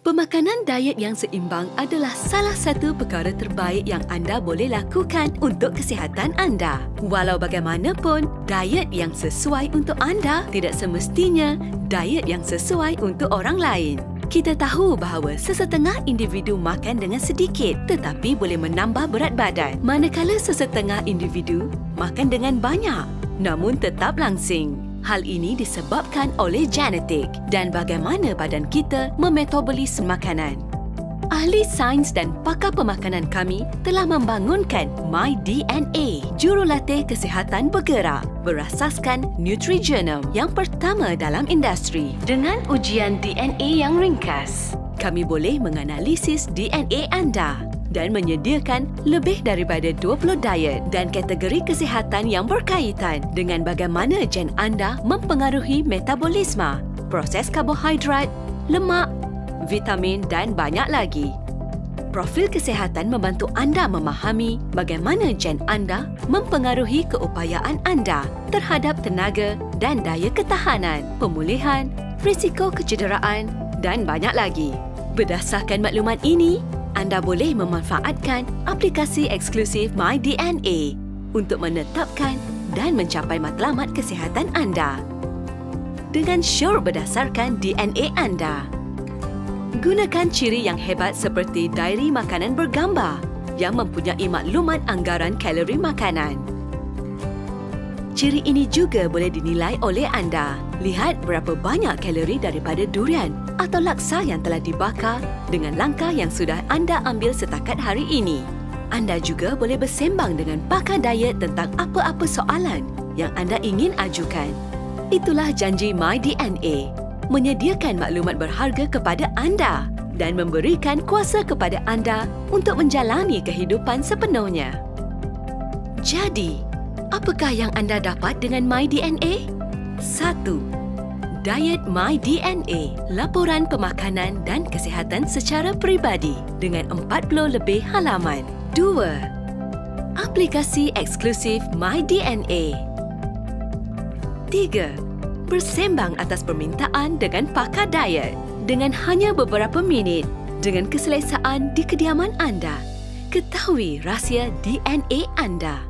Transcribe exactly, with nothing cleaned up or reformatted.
Pemakanan diet yang seimbang adalah salah satu perkara terbaik yang anda boleh lakukan untuk kesihatan anda. Walau bagaimanapun, diet yang sesuai untuk anda tidak semestinya diet yang sesuai untuk orang lain. Kita tahu bahawa sesetengah individu makan dengan sedikit tetapi boleh menambah berat badan, manakala sesetengah individu makan dengan banyak namun tetap langsing. Hal ini disebabkan oleh genetik dan bagaimana badan kita memetabolis makanan. Ahli sains dan pakar pemakanan kami telah membangunkan MyDNA, jurulatih kesihatan bergerak berasaskan Nutrigenome yang pertama dalam industri. Dengan ujian D N A yang ringkas, kami boleh menganalisis D N A anda dan menyediakan lebih daripada dua puluh diet dan kategori kesihatan yang berkaitan dengan bagaimana gen anda mempengaruhi metabolisme, proses karbohidrat, lemak, vitamin dan banyak lagi. Profil kesihatan membantu anda memahami bagaimana gen anda mempengaruhi keupayaan anda terhadap tenaga dan daya ketahanan, pemulihan, risiko kecederaan dan banyak lagi. Berdasarkan maklumat ini, anda boleh memanfaatkan aplikasi eksklusif MyDNA untuk menetapkan dan mencapai matlamat kesihatan anda dengan syur berdasarkan D N A anda. Gunakan ciri yang hebat seperti diary makanan bergambar yang mempunyai maklumat anggaran kalori makanan. Ciri ini juga boleh dinilai oleh anda. Lihat berapa banyak kalori daripada durian atau laksa yang telah dibakar dengan langkah yang sudah anda ambil setakat hari ini. Anda juga boleh bersembang dengan pakar diet tentang apa-apa soalan yang anda ingin ajukan. Itulah janji MyDNA, menyediakan maklumat berharga kepada anda dan memberikan kuasa kepada anda untuk menjalani kehidupan sepenuhnya. Jadi, apakah yang anda dapat dengan MyDNA? Satu. Diet MyDNA, laporan pemakanan dan kesihatan secara peribadi dengan empat puluh lebih halaman. Dua. Aplikasi eksklusif MyDNA. Tiga. Bersembang atas permintaan dengan pakar diet dengan hanya beberapa minit dengan keselesaan di kediaman anda. Ketahui rahsia D N A anda.